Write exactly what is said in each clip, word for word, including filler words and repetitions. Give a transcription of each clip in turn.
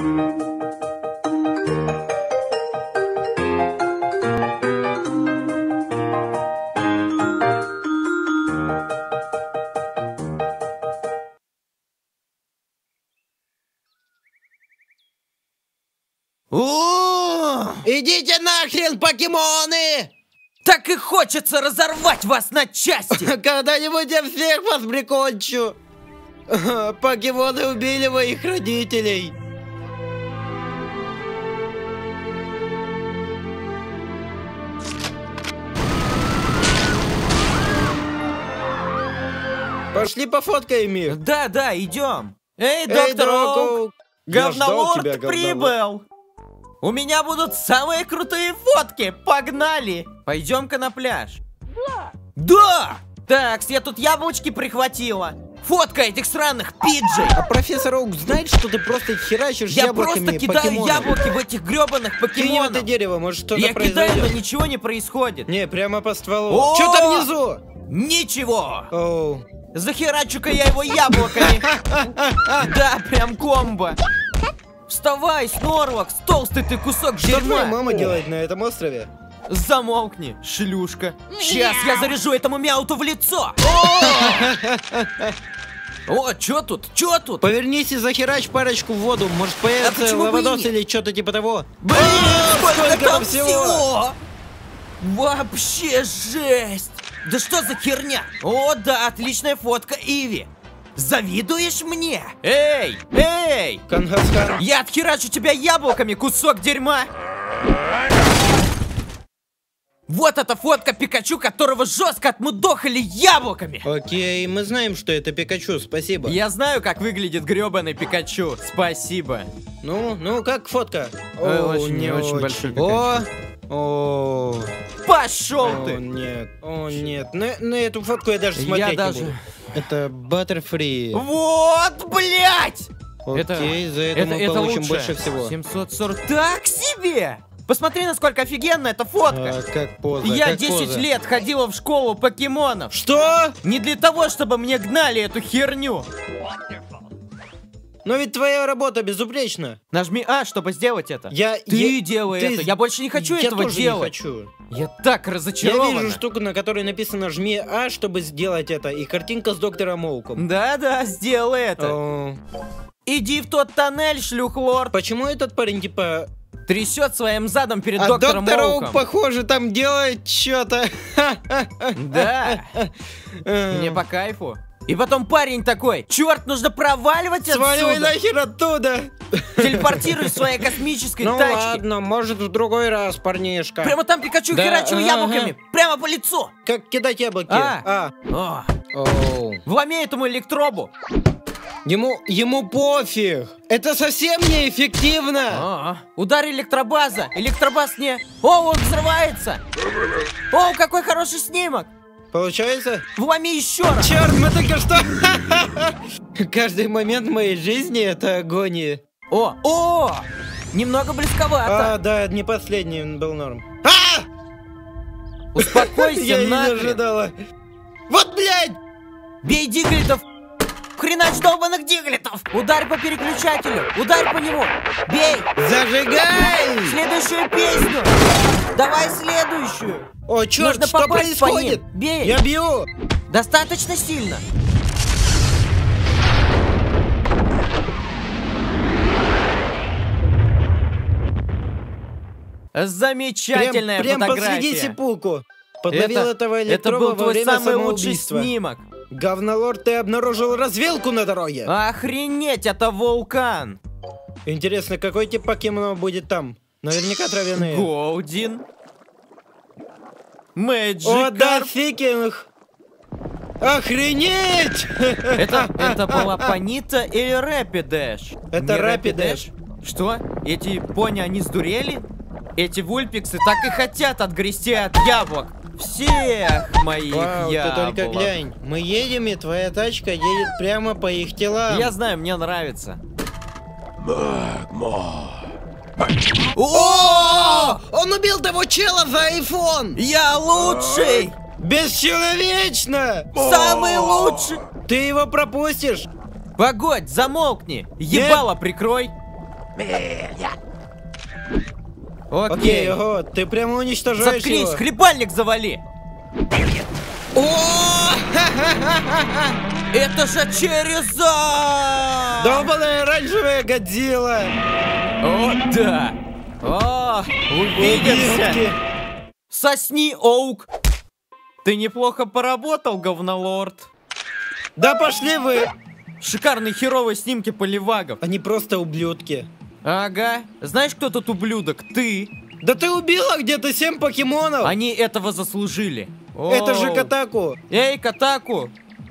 О! Идите нахрен, покемоны! Так и хочется разорвать вас на части! Когда-нибудь я всех вас прикончу! Покемоны убили моих родителей! Пошли пофоткаем их! Да, да, идем! Эй, Эй, доктор Оук! Оук! Я ждал Говнолорд тебя, говнолорд. прибыл! У меня будут самые крутые фотки! Погнали! Пойдем-ка на пляж. Да! Да! Так, я тут яблочки прихватила. Фотка этих сраных пиджей! А профессор Оук знает, что ты просто херачишь Я яблоками просто кидаю покемонов? яблоки в этих гребаных Кинь в покемонов. это дерево, может что-то Я произойдет. кидаю, но ничего не происходит. Не, прямо по стволу. О! Что там внизу? Ничего! Оу. Захерачу-ка я его яблоками. Да, прям комбо. Вставай, Снорлакс, толстый ты кусок Что твоя дерьма. мама делает на этом острове? Замолкни, шлюшка. Сейчас я заряжу этому мяуту в лицо. О, чё тут? Чё тут? Повернись и захерач парочку в воду. Может А появится почему бы и лавадос нет? или что-то типа того. Блин, О, сколько сколько там всего! всего! Вообще жесть! Да что за херня? О, да, отличная фотка Иви. Завидуешь мне? Эй, эй! Кангаскар. Я отхерачу тебя яблоками, кусок дерьма! Вот эта фотка Пикачу, которого жестко отмудохали яблоками! Окей, мы знаем, что это Пикачу, спасибо. Я знаю, как выглядит гребаный Пикачу. Спасибо. Ну, ну, как фотка? Ой, О, очень, не очень большой О, Пикачу. о, Пошел о, ты! нет, о, нет. На, на эту фотку я даже Я смотреть даже- не буду. Это Butterfree. Вот, блядь! Окей, это, за это, это, мы это получим лучше. больше всего. семьсот сорок. Так себе! Посмотри, насколько офигенно эта фотка. А, как поза, Я как десять поза. лет ходила в школу покемонов. Что? Не для того, чтобы мне гнали эту херню. Но ведь твоя работа безупречна. Нажми А, чтобы сделать это. Я, Ты я- делай ты- это. Я больше не хочу я этого тоже делать. Не хочу. Я так Я разочарована. вижу штуку, на которой написано «жми А», чтобы сделать это, и картинка с доктором Оуком. Да-да, сделай это. О, Иди в тот тоннель, шлюхлорд. почему этот парень типа... Трясет своим задом перед А доктором доктор Оуком. Оук, похоже, там делает что-то. Да. Мне по кайфу. И потом парень такой: черт, нужно проваливать Сваливай отсюда. нахер оттуда. Телепортируй своей космической Ну тачке. ладно, может в другой раз, парнишка. Прямо там Пикачу Да, херачил ага, яблоками. ага. Прямо по лицу. Как кидать яблоки? А. А. О, Оу. вломей этому электробу. Ему, ему пофиг. Это совсем неэффективно. А, удар электробаза. Электробаз не... О, он взрывается. О, какой хороший снимок. Получается? Вломи еще раз. Черт, мы только что... Каждый момент моей жизни это агония. О, о, немного близковато. А, да, не последний он был норм. А! Успокойся, Я и не нахрен. ожидала. Вот, блядь! Бей диглитов. Хренач долбаных диглитов. Ударь по переключателю. Ударь по нему. Бей. Зажигай! Следующую песню. Давай следующую. О, черт, Нужно что попасть по происходит? ним. Бей. Я бью! Достаточно сильно. Замечательная Прям, прям фотография. посреди сепулку. Подловил Это, этого это электроба был во твой время самый лучший самоубийства. снимок. Говнолорд, ты обнаружил развилку на дороге. Охренеть, это вулкан. Интересно, какой тип покемонов будет там? Наверняка травяные. Голдин. О, Мэджикарп. да фикинг! Охренеть! Это, это была Панита или Рэпидэш? Это Не Рэпидэш. Что? Эти пони, они сдурели? Эти вульпиксы так и хотят отгрести от яблок. Всех моих Вау, яблок. ты только глянь. Мы едем, и твоя тачка едет прямо по их телам. Я знаю, мне нравится. О! Он убил того чела за айфон! Я лучший! Бесчеловечно! Самый лучший! Ты его пропустишь? Погодь, замолкни! Ебало прикрой! Окей. Окей, ого, ты прямо уничтожаешь Заткнись, его. хлебальник завали. О! Это же Череза! Долбаная оранжевая Годзилла! О, да! О, увидимся! Ублюдки. Сосни, Оук! Ты неплохо поработал, говнолорд. Да пошли вы! Шикарные херовые снимки поливагов. Они просто ублюдки. Ага. Знаешь, кто тут ублюдок? Ты. Да ты убила где-то семь покемонов! Они этого заслужили. Это же Оу. Катаку! Эй, Катаку!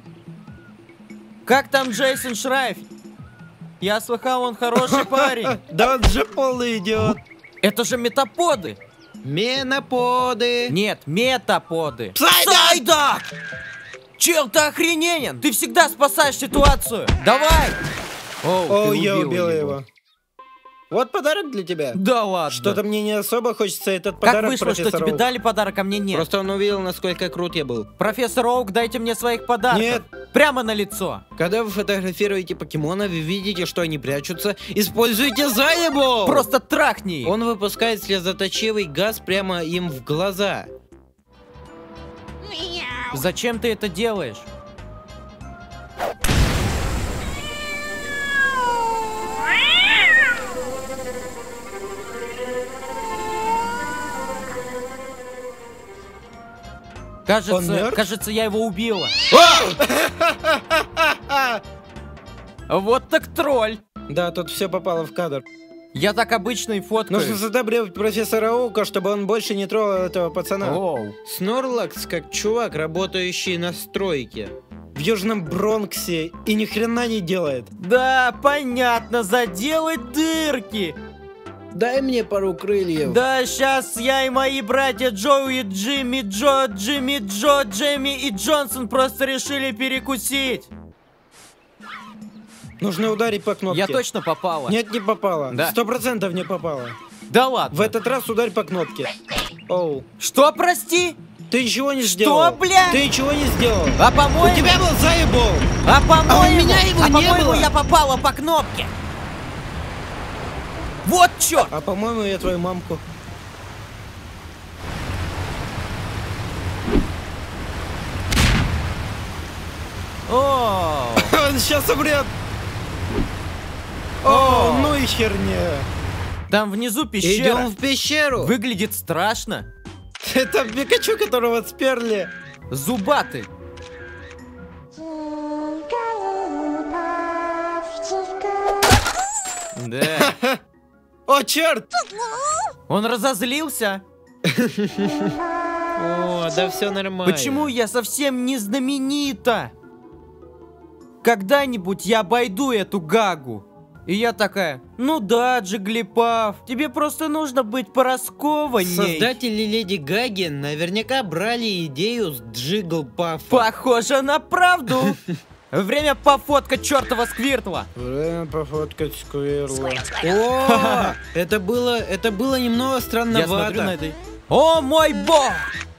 Как там Джейсон Шрайф? Я слыхал, он хороший парень. Да он же полный идиот. Это же метаподы. Меноподы. Нет, метаподы. Псайдак! Псайдак! Чел, ты охрененен! Ты всегда спасаешь ситуацию! Давай! Оу, О, ты я убил убила его. его. Вот подарок для тебя. Да ладно. Что-то мне не особо хочется этот Как подарок вышло, что профессору. тебе дали подарок, а мне нет? Просто он увидел, насколько крут я был. Профессор Оук, дайте мне своих подарков. Нет. Прямо на лицо. Когда вы фотографируете покемона, вы видите, что они прячутся. Используйте Заебол! Просто трахни их. Он выпускает слезоточивый газ прямо им в глаза. Зачем ты это делаешь? Он Кажется, мертв? кажется, я его убила. Вот так тролль. Да, тут все попало в кадр. Я так обычно и фоткаю. Нужно задобрить профессора Оука, чтобы он больше не трогал этого пацана. Оу. Снорлакс как чувак, работающий на стройке. В Южном Бронксе и ни хрена не делает. Да, понятно, заделай дырки. Дай мне пару крыльев. Да, сейчас я и мои братья Джоуи, Джимми, Джо, Джимми, Джо, Джемми и Джонсон просто решили перекусить. Нужно ударить по кнопке. Я точно попала. Нет, не попала. Да. Сто процентов не попала. Да ладно. В этот раз ударь по кнопке. Оу. Что, прости? Ты ничего не сделал. бля? Ты ничего не сделал. А У по-моему... тебя был заебол. А по-моему... А у меня его а не по-моему, было. я попала по кнопке. Вот чё! А по-моему, я твою мамку. О, Он сейчас умрет. О, О. ну и херня. там внизу пещера. Идем в пещеру. Выглядит страшно. Это Пикачу, которого сперли. Зубатый. Да. О, черт! Он разозлился. О, да все нормально. Почему я совсем не знаменита? Когда-нибудь я обойду эту Гагу. И я такая, ну да, Джиглипаф, тебе просто нужно быть пораскованней. Создатели Леди Гаги наверняка брали идею с Джиглпафа. Похоже на правду. Время пофоткать чертова Сквиртла. Время пофоткать Сквирла. О, это было, это было немного Я смотрю на странновато. этой. О мой бог!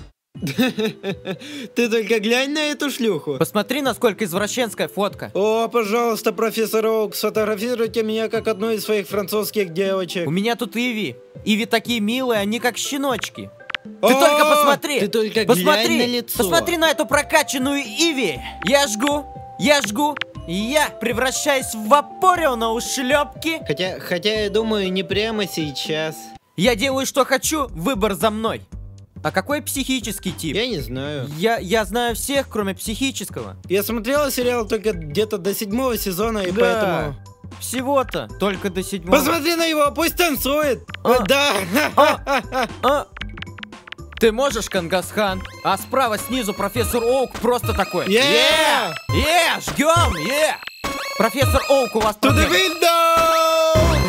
Ты только глянь на эту шлюху. Посмотри, насколько извращенская фотка. О, пожалуйста, профессор Оук, сфотографируйте меня как одну из своих французских девочек. У меня тут Иви. Иви такие милые, они как щеночки. Ты О, только посмотри! Ты только посмотри, глянь на лицо. Посмотри на эту прокачанную Иви! Я жгу, я жгу, и я превращаюсь в Вапориона у шлепки. Хотя, хотя я думаю, не прямо сейчас. Я делаю, что хочу, выбор за мной. А какой психический тип? Я не знаю. Я, я знаю всех, кроме психического. Я смотрела сериал только где-то до седьмого сезона, и Да. поэтому... Всего-то, только до седьмого. Посмотри на него, пусть танцует! А. Да! А? Ты можешь, Кангасхан? А справа снизу профессор Оук просто такой. Yeah! Е, жгем, е! Профессор Оук, у вас To the проблемы. window!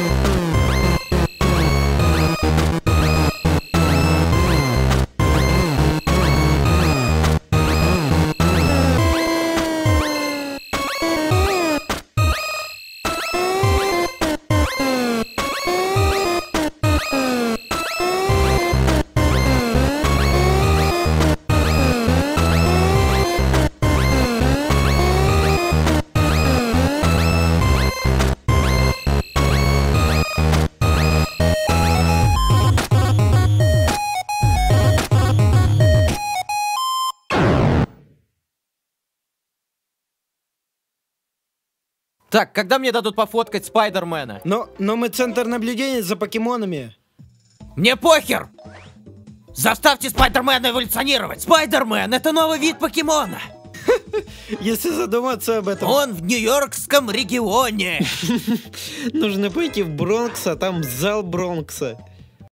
Так, когда мне дадут пофоткать Спайдермена? Но, но мы центр наблюдения за покемонами. Мне похер! Заставьте Спайдермена эволюционировать! Спайдермен — это новый вид покемона! Если задуматься об этом... Он в Нью-Йоркском регионе! Нужно пойти в Бронкс, а там зал Бронкса.